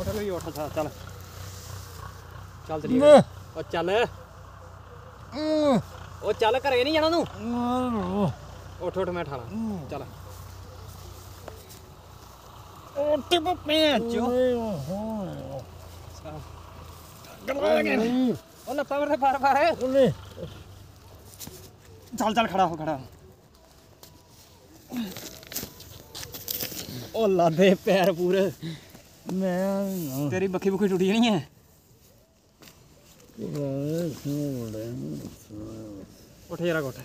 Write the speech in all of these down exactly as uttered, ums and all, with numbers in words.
ਵੀ ਉੱਠ ਚੱਲ ਚੱਲ ਚਲੀਏ ਉਹ ਚੱਲ ਉਹ ਚੱਲ ਘਰੇ ਨਹੀਂ ਜਾਣਾ ਤੂੰ ਉੱਠ ਉੱਠ ਮੈਂ ਠਾਲਾ ਚੱਲ ਉੱਠ ਪਪੇ ਚੋ ਉਹ ਲੱਤਾਂ ਮੇਰੇ ਫਾਰ ਫਾਰ ਚੱਲ ਚੱਲ ਖੜਾ ਹੋ ਖੜਾ ਉਹ ਲਾਦੇ ਪੈਰ ਪੂਰੇ ਮੈਂ ਤੇਰੀ ਬੱਖੀ ਬੁੱਖੀ ਟੁੱਟੀ ਨਹੀਂ ਹੈ ਉੱਠ ਜਰਾ ਉੱਠ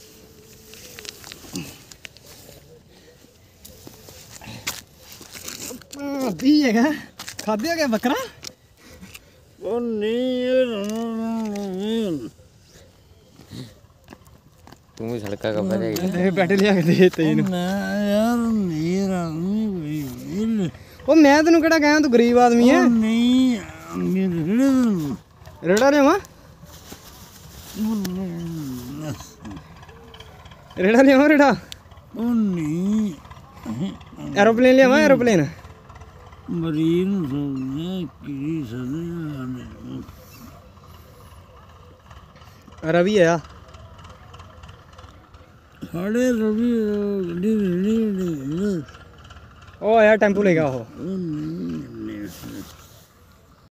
ਦੀ ਹੈਗਾ ਖਾਦੇ ਹੋ ਗਿਆ ਬੱਕਰਾ ਉਹ ਨਹੀਂ ਤੂੰ ਸੜਕਾ ਕੱਪਾ ਜਾਈ ਤੇ ਬੈਠੇ ਲਿਆ ਕੇ ਦੇ ਤੈਨੂੰ ਮੈਂ ਯਾਰ ਮੇਰਾ ਨਹੀਂ ਉਹ ਮੈਂ ਤੈਨੂੰ ਕਿਹੜਾ ਕਹਿਆ ਤੂੰ ਗਰੀਬ ਆਦਮੀ ਹੈ ਨਹੀਂ ਰੇੜਾ ਲਿਆਵਾਂ ਰੇੜਾ ਲਿਆਵਾਂ ਰੇੜਾ ਉਹ ਨਹੀਂ ਐਰੋਪਲੇਨ ਲਿਆਵਾਂ ਐਰੋਪਲੇਨ ਮਰੀਨ ਸੋਨੇ ਕੀ ਸਦੇ ਰਵੀ ਆਇਆ ਸਾਡੇ ਰਵੀ ਉਹ ਆਇਆ ਟੈਂਪੂ ਲੈ ਗਿਆ ਉਹ ਨਹੀਂ